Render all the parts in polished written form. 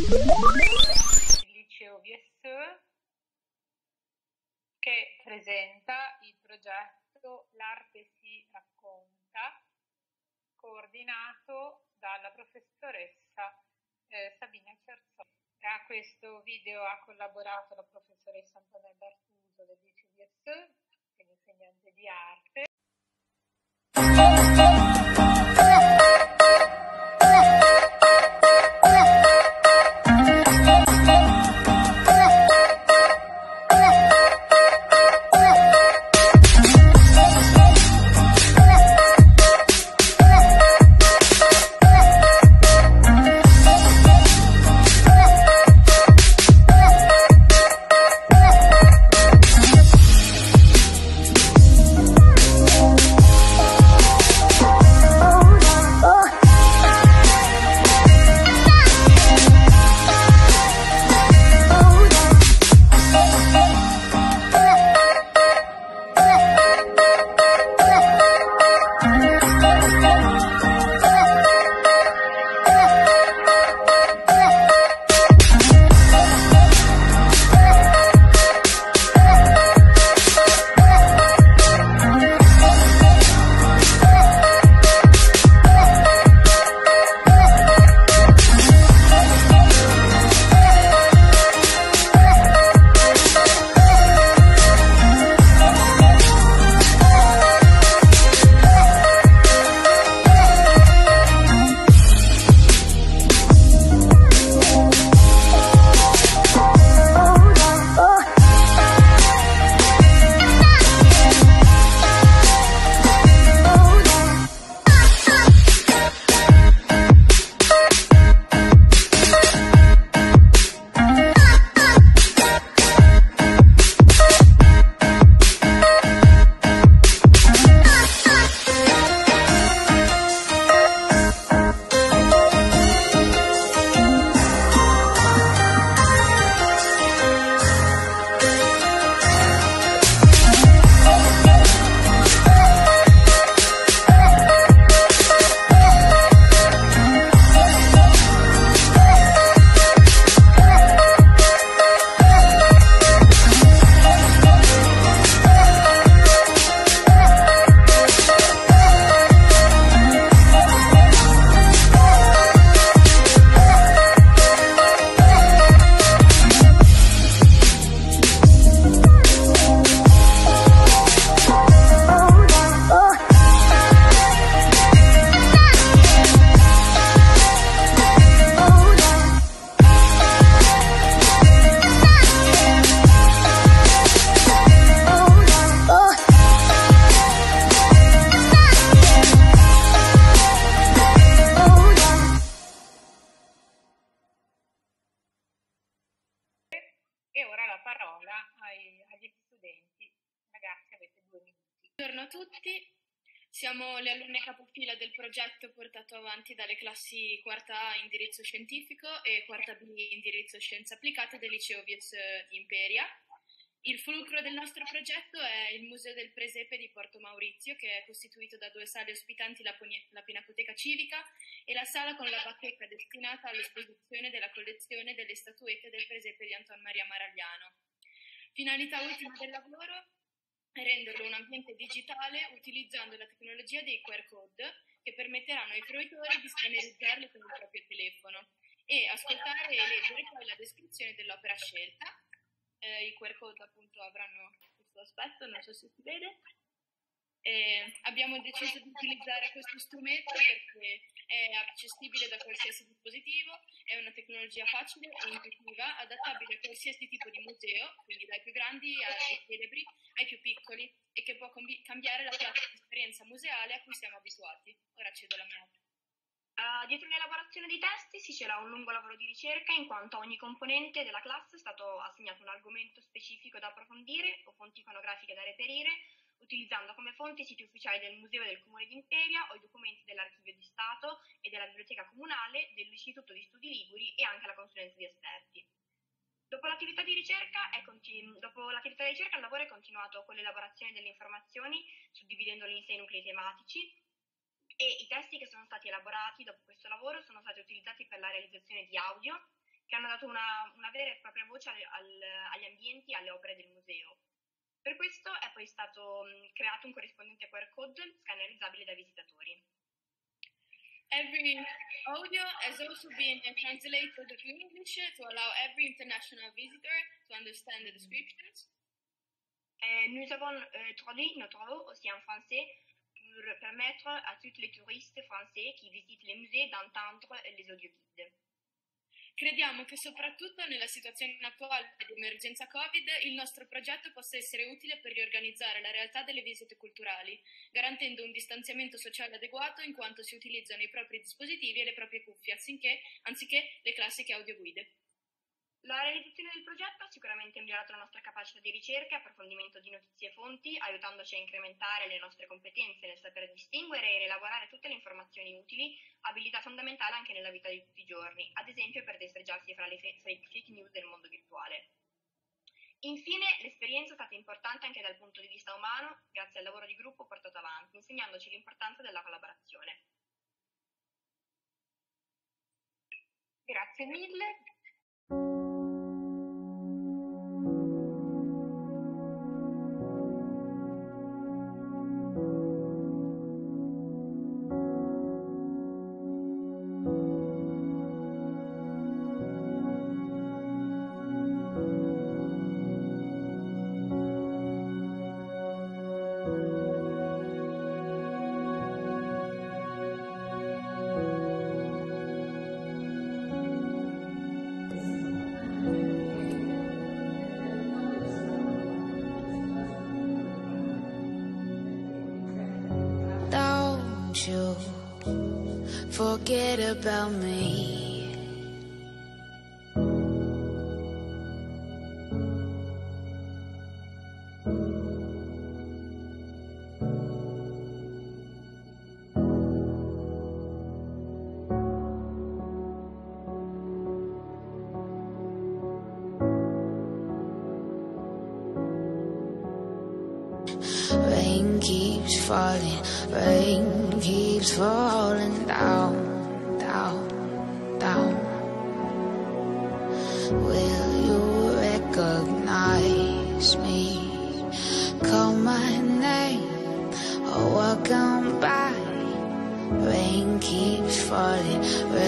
Il liceo VSE che presenta il progetto L'arte si racconta, coordinato dalla professoressa Sabina Cerzoni. A questo video ha collaborato la professoressa Antonella Artuso del liceo VSE, che è l'insegnante di arte. E ora la parola agli studenti. Ragazzi, avete 2 minuti. Buongiorno a tutti, siamo le alunne capofila del progetto portato avanti dalle classi quarta A indirizzo scientifico e quarta B indirizzo scienze applicate del liceo VSE di Imperia. Il fulcro del nostro progetto è il Museo del Presepe di Porto Maurizio, che è costituito da 2 sale ospitanti la Pinacoteca Civica e la sala con la bacheca destinata all'esposizione della collezione delle statuette del Presepe di Anton Maria Maragliano. Finalità ultima del lavoro è renderlo un ambiente digitale utilizzando la tecnologia dei QR code che permetteranno ai fruitori di scannerizzarli con il proprio telefono e ascoltare e leggere poi la descrizione dell'opera scelta. I QR code appunto avranno questo aspetto, non so se si vede. Abbiamo deciso di utilizzare questo strumento perché è accessibile da qualsiasi dispositivo, è una tecnologia facile e intuitiva, adattabile a qualsiasi tipo di museo, quindi dai più grandi ai celebri ai più piccoli, e che può cambiare la classica esperienza museale a cui siamo abituati. Ora cedo la mia. Dietro l'elaborazione dei testi si cela un lungo lavoro di ricerca, in quanto a ogni componente della classe è stato assegnato un argomento specifico da approfondire o fonti iconografiche da reperire, utilizzando come fonti i siti ufficiali del Museo del Comune di Imperia o i documenti dell'Archivio di Stato e della Biblioteca Comunale, dell'Istituto di Studi Liguri e anche la consulenza di esperti. Dopo l'attività di ricerca, il lavoro è continuato con l'elaborazione delle informazioni, suddividendole in 6 nuclei tematici, e i testi che sono stati elaborati dopo questo lavoro sono stati utilizzati per la realizzazione di audio, che hanno dato una vera e propria voce agli ambienti e alle opere del museo. Per questo è poi stato creato un corrispondente QR code scannerizzabile dai visitatori. Every audio has also been translated to English to allow every international visitor to understand the descriptions. Nous avons traduit nos travaux aussi en français pour permettre à tous les touristes français qui visitent les musées d'entendre les audioguides. Crediamo che soprattutto nella situazione attuale di emergenza Covid il nostro progetto possa essere utile per riorganizzare la realtà delle visite culturali, garantendo un distanziamento sociale adeguato in quanto si utilizzano i propri dispositivi e le proprie cuffie, anziché le classiche audioguide. La realizzazione del progetto ha sicuramente migliorato la nostra capacità di ricerca e approfondimento di notizie e fonti, aiutandoci a incrementare le nostre competenze nel saper distinguere e rielaborare tutte le informazioni utili, abilità fondamentale anche nella vita di tutti i giorni, ad esempio per destreggiarsi fra le fake news del mondo virtuale. Infine, l'esperienza è stata importante anche dal punto di vista umano, grazie al lavoro di gruppo portato avanti, insegnandoci l'importanza della collaborazione. Grazie mille. Don't you forget about me. Rain keeps falling down, down, down. Will you recognize me? Call my name or welcome by. Rain keeps falling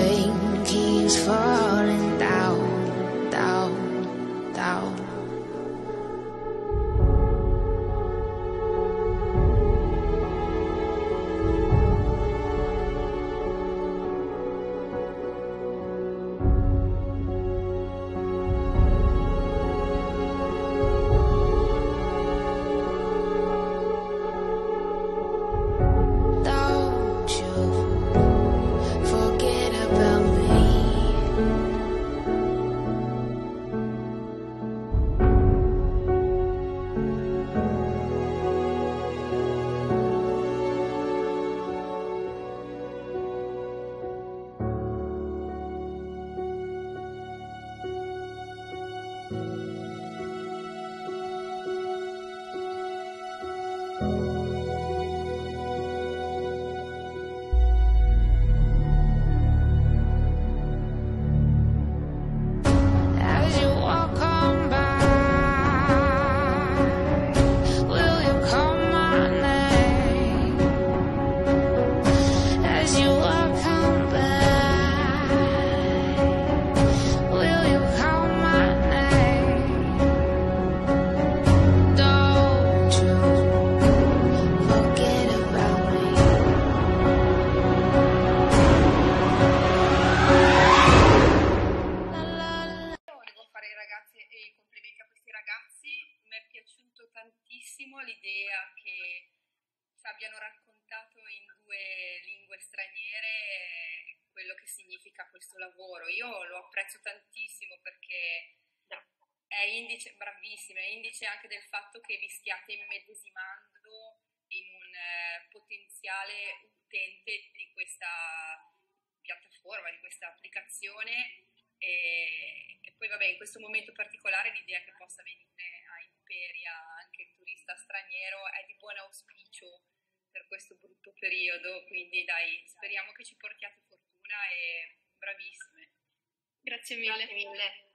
down, down, down. L'idea che ci abbiano raccontato in 2 lingue straniere quello che significa questo lavoro. Io lo apprezzo tantissimo perché è indice, bravissima, è indice anche del fatto che vi stiate immedesimando in un potenziale utente di questa piattaforma, di questa applicazione e poi vabbè, in questo momento particolare l'idea che possa venire a Imperia anche il turista straniero è di buon auspicio per questo brutto periodo, quindi dai, speriamo che ci portiate fortuna e bravissime. Grazie mille. Grazie mille.